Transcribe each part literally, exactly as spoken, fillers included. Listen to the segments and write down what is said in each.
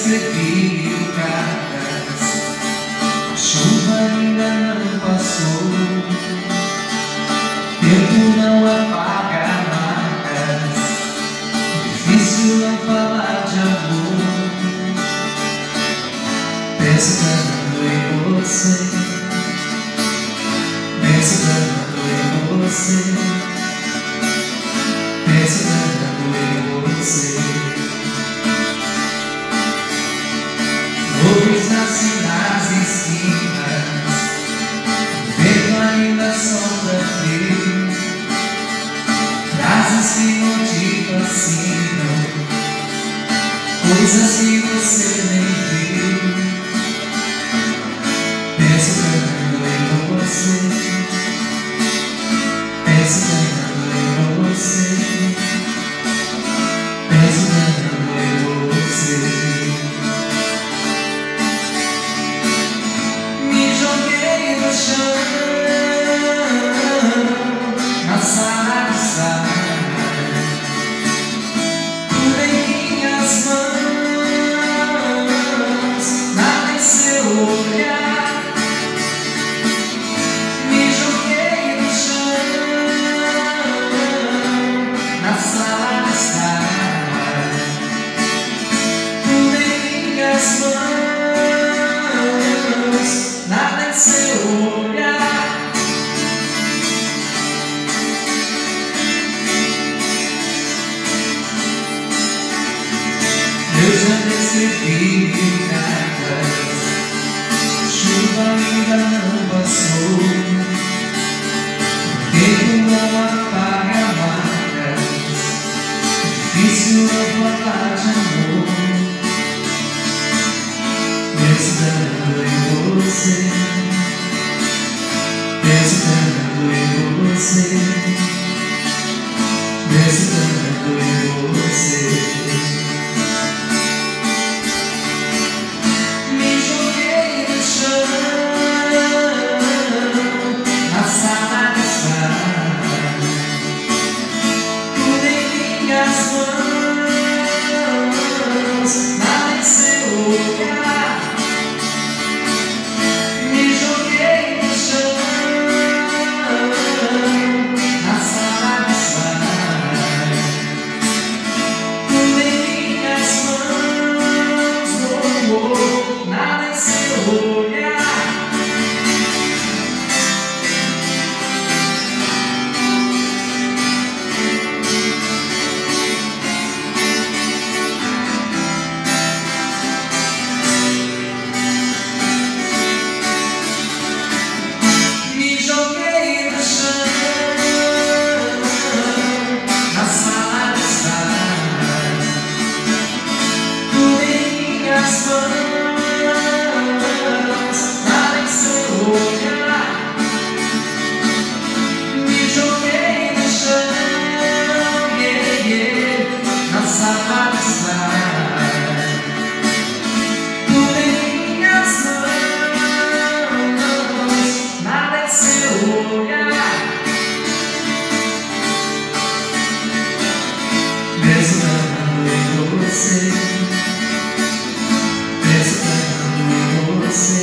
escrevi mil cartas, a chuva ainda não passou, tempo não apaga marcas, difícil não falar de amor. Penso tanto em você, penso tanto em você, penso tanto em você. Flores nascem nas esquinas, o vento ainda sombra frio, frases que não te fascinam, coisas que você nem viu. Penso tanto em você, penso tanto em você, penso tanto em você. Me joguei no chão, na sala de estar, tudo em minhas mãos, nada em seu olhar. Me joguei no chão, na sala de estar, tudo em minhas mãos, nada em seu olhar. Eu já escrevi mil cartas, a chuva ainda não passou, o tempo não apaga marcas, difícil não falar de amor. Penso tanto em você, penso tanto em você, penso tanto em você. Me joguei no chão, na sala de estar, tudo em minhas mãos, nada em seu olhar. Me joguei no chão, na sala de estar, tudo em minhas mãos, oh, oh, nada em seu olhar. Me joguei no chão, na sala de estar, tudo em minhas mãos, nada em seu olhar. Me joguei no chão, yeah, yeah, na sala de estar, tudo em minhas mãos, nada em seu olhar. Penso tanto em você, penso tanto em você,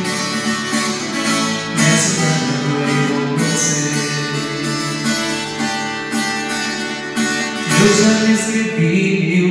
penso tanto em você. Eu já escrevi